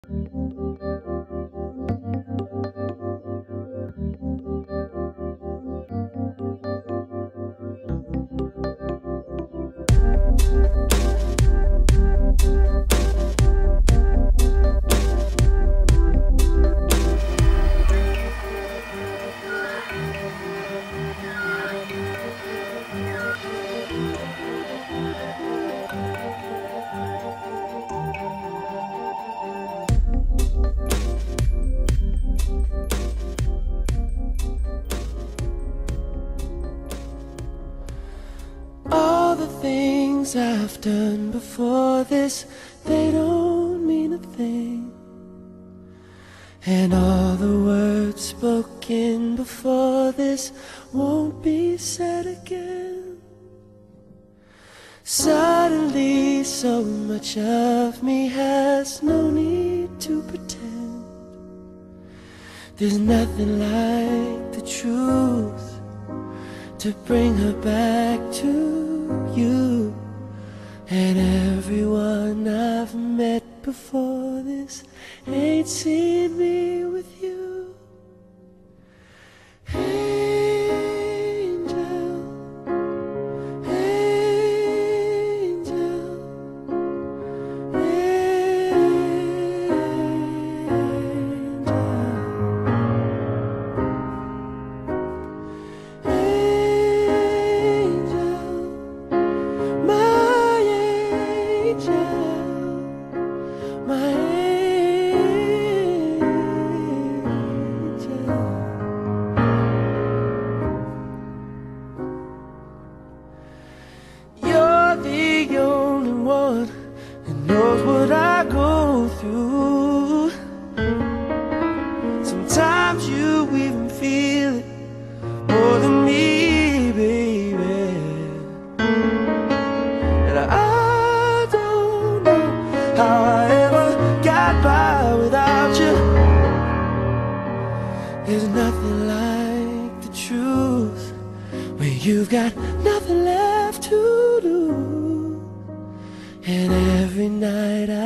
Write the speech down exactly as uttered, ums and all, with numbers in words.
All the things I've done before this, they don't mean a thing. And all the words spoken before this won't be said again. Suddenly so much of me has no need to pretend. There's nothing like the truth to bring her back to you. And everyone I've met before this ain't seen me with you. Angel, angel, knows what I go through. Sometimes you even feel it more than me, baby. And I don't know how I ever got by without you. There's nothing like the truth when you've got nothing left to do. And every night I